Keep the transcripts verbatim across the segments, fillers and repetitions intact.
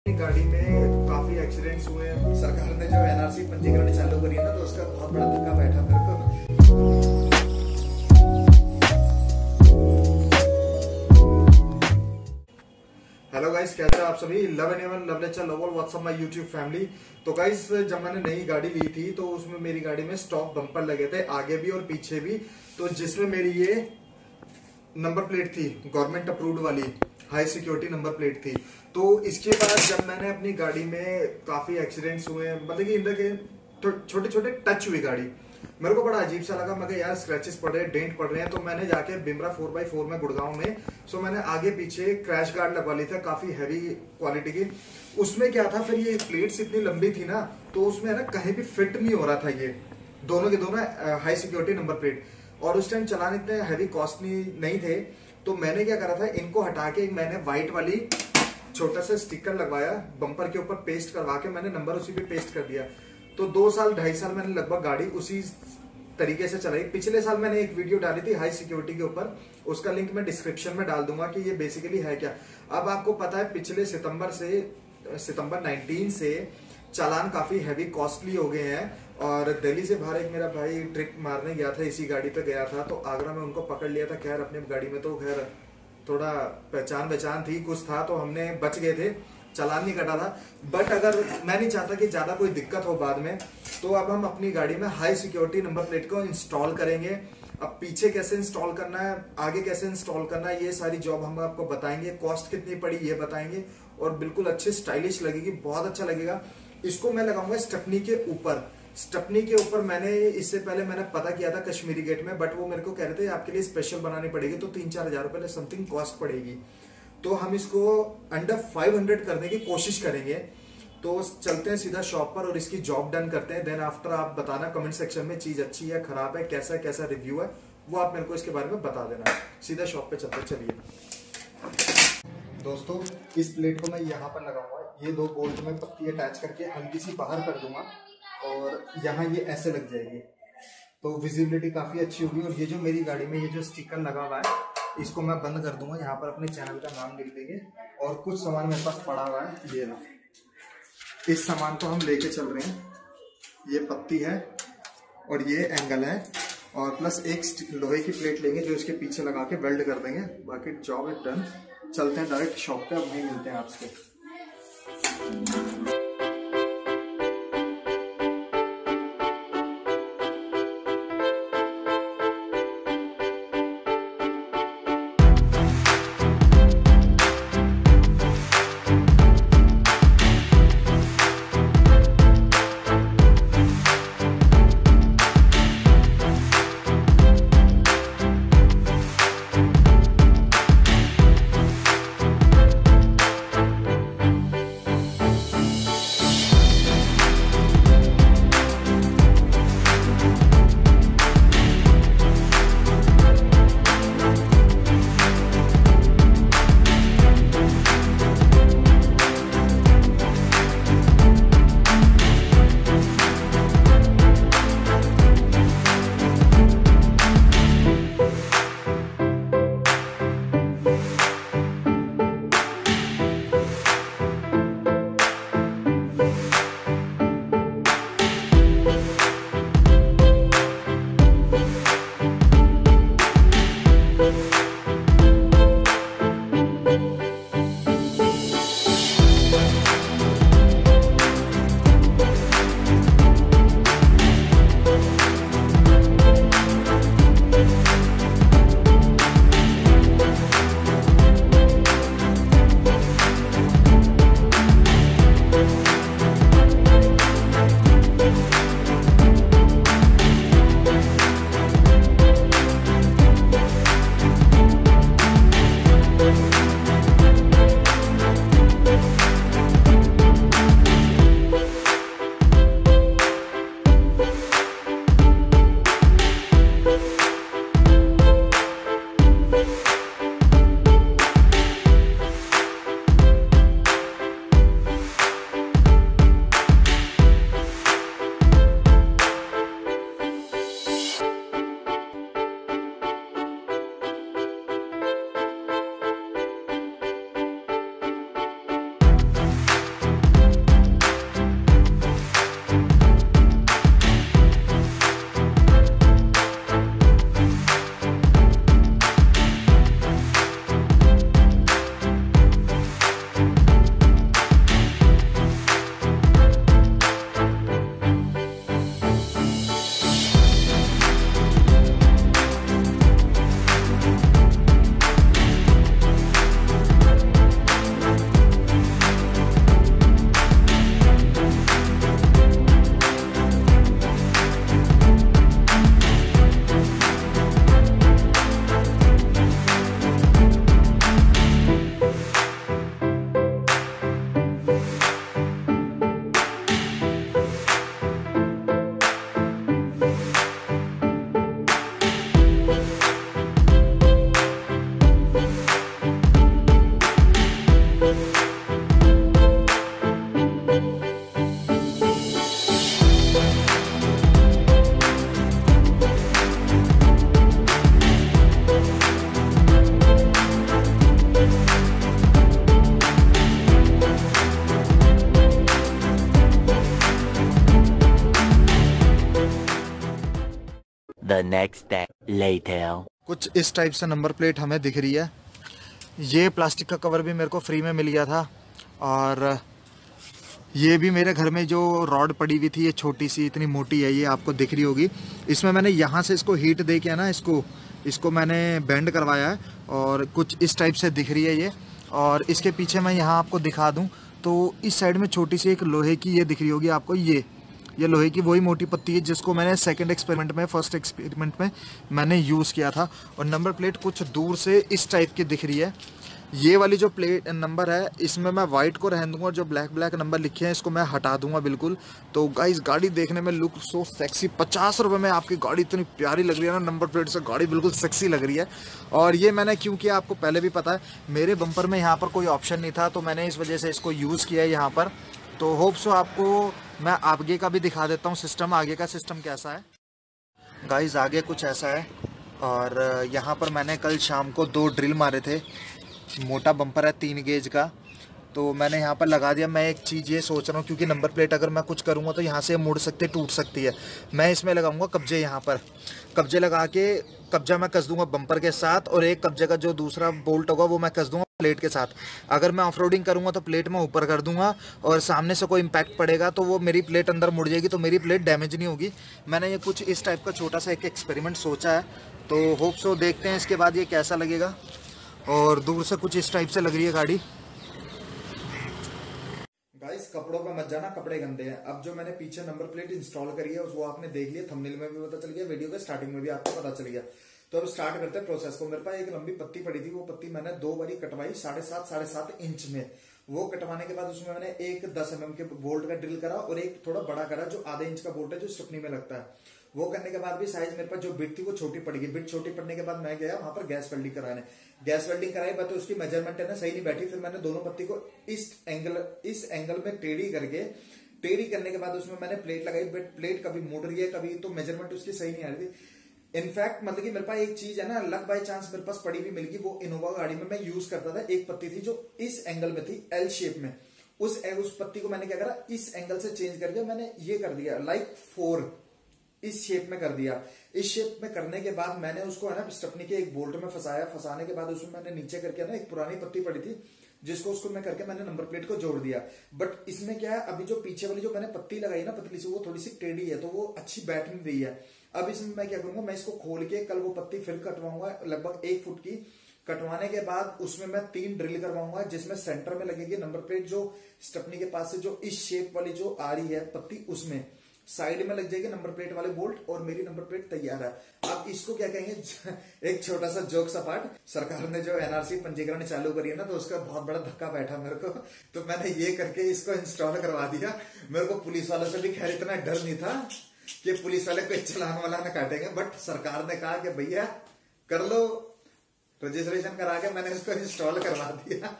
गाड़ी में काफी एक्सीडेंट्स हुए हैं। सरकार ने जो एनआरसी पंजीकरण चालू करी है ना, तो उसका बहुत बड़ा धक्का बैठा मेरे को। हेलो गाइस, कैसे हैं आप सभी। Love animal love nature love all what's up my YouTube family. तो गाइस, जब मैंने नई गाड़ी ली थी तो उसमें मेरी गाड़ी में स्टॉक बम्पर लगे थे, आगे भी और पीछे भी। तो जिसमें मेरी ये नंबर प्लेट थी गवर्नमेंट अप्रूव्ड वाली, हाई सिक्योरिटी नंबर प्लेट थी। तो इसके बाद जब मैंने अपनी गाड़ी में काफी एक्सीडेंट्स हुए, मतलब कि इधर के छोटे छोटे टच हुई गाड़ी, मेरे को बड़ा अजीब सा लगा। मैं यार स्क्रैचेस पड़ रहे हैं, डेंट पड़ रहे हैं। तो मैंने जाके बिमरा फोर बाई फोर में गुड़गांव में, सो मैंने आगे पीछे क्रैश गार्ड लगवा ली था, काफी हैवी क्वालिटी की। उसमें क्या था, फिर ये प्लेट्स इतनी लंबी थी ना, तो उसमें ना कहीं भी फिट नहीं हो रहा था ये दोनों के दोनों हाई सिक्योरिटी नंबर प्लेट। और उस टाइम चलान इतने हैवी कॉस्टली नहीं थे, तो मैंने क्या करा था, इनको हटा के मैंने व्हाइट वाली छोटा सा स्टिकर लगवाया, बम्पर के ऊपर पेस्ट करवा के मैंने नंबर उसी पे पेस्ट कर दिया। तो दो साल ढाई साल मैंने लगभग गाड़ी उसी तरीके से चलाई। पिछले साल मैंने एक वीडियो डाली थी हाई सिक्योरिटी के ऊपर, उसका लिंक मैं डिस्क्रिप्शन में डाल दूंगा कि ये बेसिकली है क्या। अब आपको पता है, पिछले सितंबर से सितंबर नाइनटीन से चालान काफी हैवी कॉस्टली हो गए हैं। और दिल्ली से बाहर एक मेरा भाई ट्रिप मारने गया था, इसी गाड़ी पे गया था, तो आगरा में उनको पकड़ लिया था। खैर अपनी गाड़ी में तो खैर थोड़ा पहचान पहचान थी, कुछ था, तो हमने बच गए थे, चालान नहीं कटा था। बट अगर मैं नहीं चाहता कि ज्यादा कोई दिक्कत हो बाद में, तो अब हम अपनी गाड़ी में हाई सिक्योरिटी नंबर प्लेट को इंस्टॉल करेंगे। अब पीछे कैसे इंस्टॉल करना है, आगे कैसे इंस्टॉल करना है, ये सारी जॉब हम आपको बताएंगे। कॉस्ट कितनी पड़ी ये बताएंगे, और बिल्कुल अच्छे स्टाइलिश लगेगी, बहुत अच्छा लगेगा। इसको मैं लगाऊंगा स्टेपनी के ऊपर। स्टेपनी के ऊपर मैंने इससे पहले मैंने पता किया था कश्मीरी गेट में, बट वो मेरे को कह रहे थे आपके लिए स्पेशल बनानी पड़ेगी, तो तीन चार हजार रुपए समथिंग कॉस्ट पड़ेगी। तो हम इसको अंडर फाइव हंड्रेड करने की कोशिश करेंगे। तो चलते हैं सीधा शॉप पर और इसकी जॉब डन करते हैं। देन आफ्टर आप बताना कमेंट सेक्शन में चीज अच्छी है, खराब है, कैसा कैसा रिव्यू है, वो आप मेरे को इसके बारे में बता देना। सीधा शॉप पे चलते, चलिए दोस्तों। इस प्लेट को मैं यहाँ पर लगाऊंगा, ये दो बोल्ट में पत्ती अटैच करके हल्की सी बाहर कर दूंगा, और यहाँ ये ऐसे लग जाएगी, तो विजिबिलिटी काफी अच्छी होगी। और ये जो मेरी गाड़ी में ये जो स्टिकर लगा हुआ है, इसको मैं बंद कर दूंगा। यहाँ पर अपने चैनल का नाम लिख देंगे, और कुछ सामान मेरे पास पड़ा हुआ है, ये ना, इस सामान को हम लेके चल रहे हैं। ये पत्ती है और ये एंगल है, और प्लस एक लोहे की प्लेट लेंगे जो इसके पीछे लगा के वेल्ड कर देंगे। बाकी जॉब इज डन। चलते हैं डायरेक्ट शॉप पे, अब वहीं मिलते हैं आपसे। The next day later. कुछ इस टाइप से नंबर प्लेट हमें दिख रही है। ये प्लास्टिक का कवर भी मेरे को फ्री में मिल गया था, और ये भी मेरे घर में जो रॉड पड़ी हुई थी, ये छोटी सी इतनी मोटी है, ये आपको दिख रही होगी। इसमें मैंने यहाँ से इसको हीट दे के ना इसको इसको मैंने बेंड करवाया है, और कुछ इस टाइप से दिख रही है ये। और इसके पीछे मैं यहाँ आपको दिखा दूँ तो इस साइड में छोटी सी एक लोहे की ये दिख रही होगी आपको, ये ये लोहे की वही मोटी पत्ती है जिसको मैंने सेकंड एक्सपेरिमेंट में फर्स्ट एक्सपेरिमेंट में मैंने यूज़ किया था। और नंबर प्लेट कुछ दूर से इस टाइप की दिख रही है। ये वाली जो प्लेट नंबर है इसमें मैं वाइट को रहने दूंगा, और जो ब्लैक ब्लैक नंबर लिखे हैं इसको मैं हटा दूंगा बिल्कुल। तो गाइस गाड़ी देखने में लुक सो सेक्सी, पचास रुपये में आपकी गाड़ी इतनी प्यारी लग रही है ना, नंबर प्लेट से गाड़ी बिल्कुल सेक्सी लग रही है। और ये मैंने क्यों किया आपको पहले भी पता है, मेरे बम्पर में यहाँ पर कोई ऑप्शन नहीं था, तो मैंने इस वजह से इसको यूज़ किया है यहाँ पर। तो होप सो आपको मैं आगे का भी दिखा देता हूँ सिस्टम, आगे का सिस्टम कैसा है। गाइस आगे कुछ ऐसा है, और यहाँ पर मैंने कल शाम को दो ड्रिल मारे थे। मोटा बम्पर है तीन गेज का, तो मैंने यहाँ पर लगा दिया। मैं एक चीज़ ये सोच रहा हूँ, क्योंकि नंबर प्लेट अगर मैं कुछ करूँगा तो यहाँ से मुड़ सकते, टूट सकती है। मैं इसमें लगाऊंगा कब्जे, यहाँ पर कब्जे लगा के कब्जा मैं कस दूंगा बम्पर के साथ, और एक कब्जे का जो दूसरा बोल्ट होगा वो मैं कस दूंगा प्लेट के साथ। अगर मैं ऑफ रोडिंग करूँगा तो प्लेट में ऊपर कर दूंगा, और सामने से कोई इम्पैक्ट पड़ेगा तो वो मेरी प्लेट अंदर मुड़ जाएगी, तो मेरी प्लेट डैमेज नहीं होगी। मैंने ये कुछ इस टाइप का छोटा सा एक एक्सपेरिमेंट सोचा है, तो होप सो देखते हैं इसके बाद ये कैसा लगेगा। और दूर से कुछ इस टाइप से लग रही है गाड़ी। गाइस कपड़ों पे मत जाना, कपड़े गंदे हैं। अब जो मैंने पीछे नंबर प्लेट इंस्टॉल करी है वो आपने देख लिया, थंबनेल में भी पता चल गया, वीडियो के स्टार्टिंग में भी आपको पता चल गया। तो अब स्टार्ट करते हैं प्रोसेस को। मेरे पास एक लंबी पत्ती पड़ी थी, वो पत्ती मैंने दो बारी कटवाई साढ़े सात साढ़े सात इंच में। वो कटवाने के बाद उसमें मैंने एक दस एम एम के बोल्ट का ड्रिल करा, और एक थोड़ा बड़ा करा जो आधे इंच का बोल्ट है जो स्टेपनी में लगता है। वो करने के बाद भी साइज मेरे पास जो बिट थी वो छोटी पड़ गई। बिट छोटी पड़ने के बाद मैं गया वहां पर गैस वेल्डिंग कराने। गैस वेल्डिंग कराई बात तो उसकी मेजरमेंट है ना सही नहीं बैठी। फिर मैंने दोनों पत्ती को इस एंगल इस एंगल में टेढ़ी करके, टेढ़ी करने के बाद उसमें मैंने प्लेट लगाई। बट प्लेट कभी मुड़ रही है, कभी तो मेजरमेंट उसकी सही नहीं आ रही थी। इनफैक्ट मतलब कि मेरे पास एक चीज है ना, लक बाय चांस मेरे पास पड़ी भी मिल गई। वो इनोवा गाड़ी में मैं यूज करता था, एक पत्ती थी जो इस एंगल में थी, एल शेप में। उस उस पत्ती को मैंने क्या करा, इस एंगल से चेंज करके मैंने ये कर दिया लाइक फोर, इस शेप में कर दिया। इस शेप में करने के बाद मैंने उसको है ना स्टेपनी के एक बोल्ट में फंसाया। फंसाने के बाद उसमें मैंने नीचे करके ना एक पुरानी पत्ती पड़ी थी जिसको उसको मैं करके मैंने नंबर प्लेट को जोड़ दिया। बट इसमें क्या है, अभी जो पीछे वाली जो मैंने पत्ती लगाई ना पतली सी, वो थोड़ी सी टेढ़ी है, तो वो अच्छी बैठ नहीं रही है। अब इसमें मैं क्या करूंगा, मैं इसको खोल के कल वो पत्ती फिर कटवाऊंगा लगभग एक फुट की। कटवाने के बाद उसमें मैं तीन ड्रिल करवाऊंगा, जिसमें सेंटर में लगेगी नंबर प्लेट, जो स्टेपनी के पास से जो इस शेप वाली जो आ रही है पत्ती, उसमें साइड में लग जाएगी नंबर प्लेट वाले बोल्ट, और मेरी नंबर प्लेट तैयार है। अब इसको क्या कहेंगे, एक छोटा सा जोक्स अपार्ट, सरकार ने जो एनआरसी पंजीकरण चालू करी है ना, तो उसका बहुत बड़ा धक्का बैठा मेरे को। तो मैंने ये करके इसको इंस्टॉल करवा दिया। मेरे को पुलिस वालों से भी खैर इतना डर नहीं था कि पुलिस वाले कोई चलान वाला ना काटेंगे, बट सरकार ने कहा कि भैया कर लो, रजिस्ट्रेशन करा के मैंने इसको इंस्टॉल करवा दिया।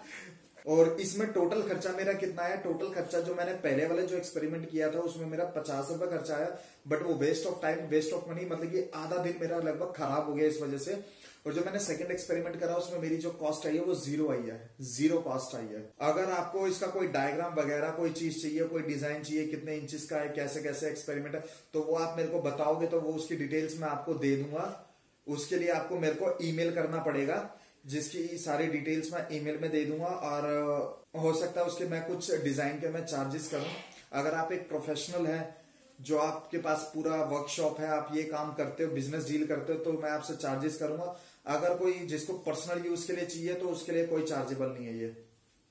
और इसमें टोटल खर्चा मेरा कितना है, टोटल खर्चा जो मैंने पहले वाले जो एक्सपेरिमेंट किया था उसमें मेरा पचास रुपए खर्चा आया। बट वो waste of time, waste of money, मतलब कि आधा दिन मेरा लगभग खराब हो गया इस वजह से। और जो मैंने सेकंड एक्सपेरिमेंट करा उसमें मेरी जो कॉस्ट आई है वो जीरो आई है, जीरो कॉस्ट आई है। अगर आपको इसका कोई डायग्राम वगैरह कोई चीज चाहिए, कोई डिजाइन चाहिए, कितने इंचेस का है, कैसे कैसे एक्सपेरिमेंट है, तो वो आप मेरे को बताओगे तो वो उसकी डिटेल्स मैं आपको दे दूंगा। उसके लिए आपको मेरे को ईमेल करना पड़ेगा, जिसकी सारी डिटेल्स मैं ईमेल में दे दूंगा। और हो सकता है उसके मैं कुछ डिजाइन के मैं चार्जेस करूं। अगर आप एक प्रोफेशनल है, जो आपके पास पूरा वर्कशॉप है, आप ये काम करते हो, बिजनेस डील करते हो, तो मैं आपसे चार्जेस करूंगा। अगर कोई जिसको पर्सनल यूज के लिए चाहिए तो उसके लिए कोई चार्जेबल नहीं है ये।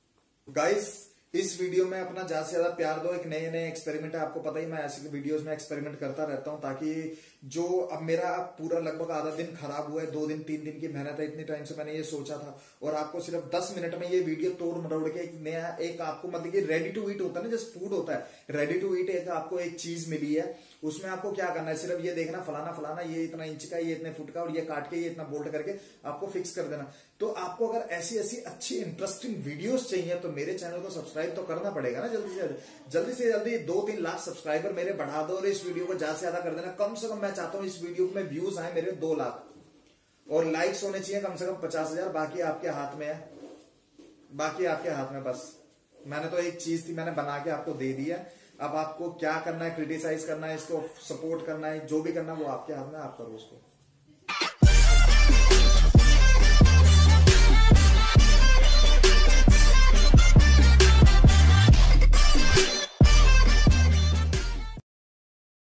गाइस इस वीडियो में अपना ज्यादा से ज्यादा प्यार दो। एक नए नए एक्सपेरिमेंट है, आपको पता ही मैं ऐसे वीडियोस में एक्सपेरिमेंट करता रहता हूं, ताकि जो अब मेरा पूरा लगभग आधा दिन खराब हुआ है, दो दिन तीन दिन की मेहनत है, इतनी टाइम से मैंने ये सोचा था, और आपको सिर्फ दस मिनट में ये वीडियो तोड़ मरोड़ के एक नया, एक आपको मतलब कि रेडी टू ईट होता है ना, जैसे फूड होता है, रेडी टू ईट एक आपको एक चीज मिली है। उसमें आपको क्या करना है, सिर्फ ये देखना फलाना फलाना ये इतना इंच का, ये इतने फुट का, और ये काट के ये इतना बोल्ट करके आपको फिक्स कर देना। तो आपको अगर ऐसी ऐसी अच्छी इंटरेस्टिंग वीडियोस चाहिए तो मेरे चैनल को सब्सक्राइब तो करना पड़ेगा ना, जल्दी से जल्दी से जल्दी दो तीन लाख सब्सक्राइबर मेरे बढ़ा दो, और इस वीडियो को ज्यादा से ज्यादा कर देना। कम से कम मैं चाहता हूं इस वीडियो में व्यूज आए मेरे दो लाख, और लाइक्स होने चाहिए कम से कम पचास हजार। बाकी आपके हाथ में है, बाकी आपके हाथ में। बस मैंने तो एक चीज थी मैंने बना के आपको दे दिया। अब आपको क्या करना है, क्रिटिसाइज करना है, इसको सपोर्ट करना है, जो भी करना है वो आपके हाथ में, आप करो उसको।